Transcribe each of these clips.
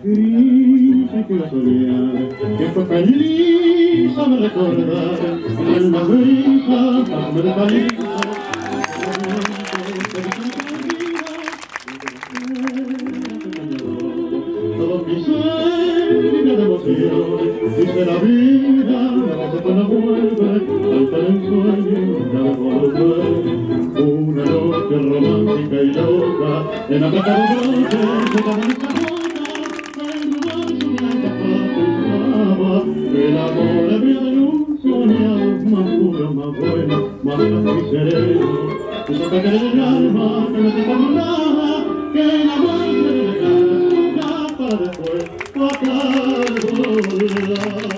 gris que la solear, que fue feliz a me recordar, y en la brisa a me paliza, todo mi ser vive de emoción, dice la vida, la que no vuelve, alta en sueño, no volver. Una noche romántica y loca, en la plata de noche, se daba esta boca, el lugar su blanca paz el amor había de luz soñado, más puro, más bueno, más fácil y sereno. Puso que querer el alma, que no te pagó nada, que el amor se regala, para después tocar volar.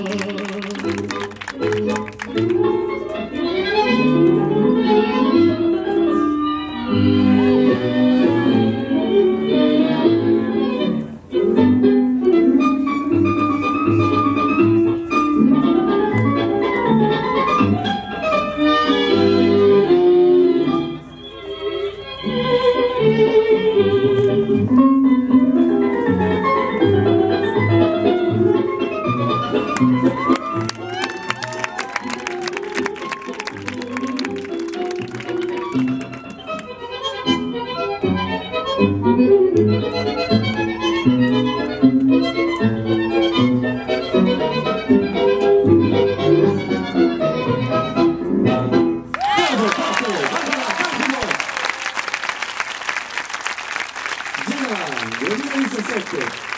Genova 2017.